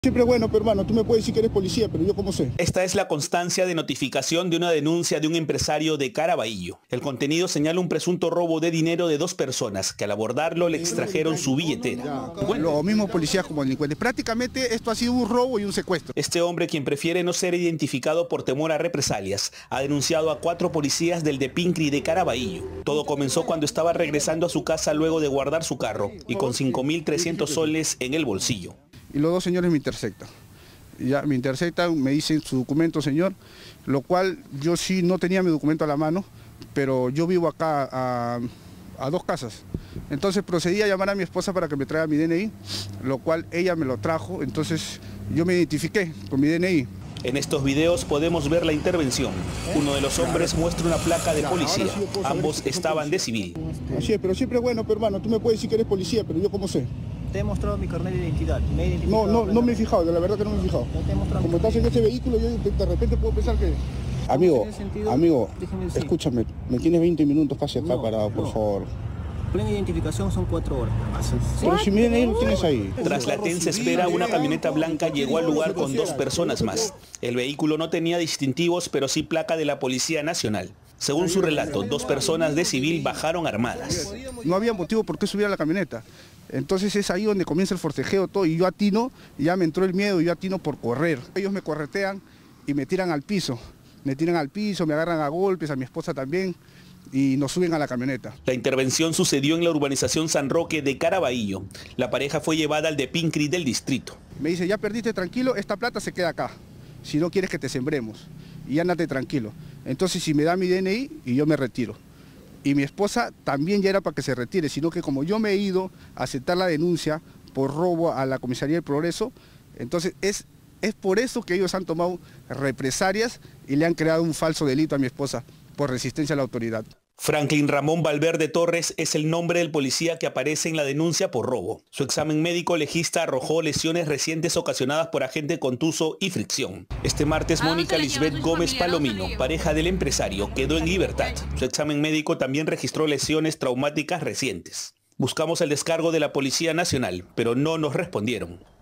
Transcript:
Siempre bueno, pero hermano, tú me puedes decir que eres policía, pero yo cómo sé. Esta es la constancia de notificación de una denuncia de un empresario de Caraballo. El contenido señala un presunto robo de dinero de 2 personas que al abordarlo le extrajeron su billetera. Los mismos policías como delincuentes. Prácticamente esto ha sido un robo y un secuestro. Este hombre, quien prefiere no ser identificado por temor a represalias, ha denunciado a 4 policías del Depincri de Caraballo. Todo comenzó cuando estaba regresando a su casa luego de guardar su carro y con 5.300 soles en el bolsillo. Y los 2 señores me intersectan. Ya me intersectan, me dicen su documento, señor, lo cual yo sí no tenía mi documento a la mano, pero yo vivo acá a 2 casas. Entonces procedí a llamar a mi esposa para que me traiga mi DNI, lo cual ella me lo trajo, entonces yo me identifiqué con mi DNI. En estos videos podemos ver la intervención. Uno de los hombres muestra una placa de policía. Ambos estaban de civil. Así es, pero siempre bueno, pero hermano, tú me puedes decir que eres policía, pero yo cómo sé. Te he mostrado mi carnet de identidad. No me he fijado, de la verdad que no me he fijado. Como estás en ese vehículo, yo de repente puedo pensar que... Amigo, escúchame, me tienes 20 minutos casi acá parado, por favor. Plena identificación son 4 horas. Pero si miren ahí, lo tienes ahí. Tras la tensa espera, una camioneta blanca llegó al lugar con 2 personas más. El vehículo no tenía distintivos, pero sí placa de la Policía Nacional. Según su relato, 2 personas de civil bajaron armadas. No había motivo por qué subir a la camioneta. Entonces es ahí donde comienza el forcejeo todo y yo atino, y ya me entró el miedo y yo atino por correr. Ellos me corretean y me tiran al piso. Me tiran al piso, me agarran a golpes, a mi esposa también, y nos suben a la camioneta. La intervención sucedió en la urbanización San Roque de Caraballo. La pareja fue llevada al Depincri del distrito. Me dice, ya perdiste, tranquilo, esta plata se queda acá, si no quieres que te sembremos, y ándate tranquilo. Entonces si me da mi DNI y yo me retiro. Y mi esposa también ya era para que se retire, sino que como yo me he ido a aceptar la denuncia por robo a la Comisaría del Progreso, entonces es por eso que ellos han tomado represalias y le han creado un falso delito a mi esposa por resistencia a la autoridad. Franklin Ramón Valverde Torres es el nombre del policía que aparece en la denuncia por robo. Su examen médico legista arrojó lesiones recientes ocasionadas por agente contuso y fricción. Este martes, Mónica Lisbeth Gómez Palomino, pareja del empresario, quedó en libertad. Su examen médico también registró lesiones traumáticas recientes. Buscamos el descargo de la Policía Nacional, pero no nos respondieron.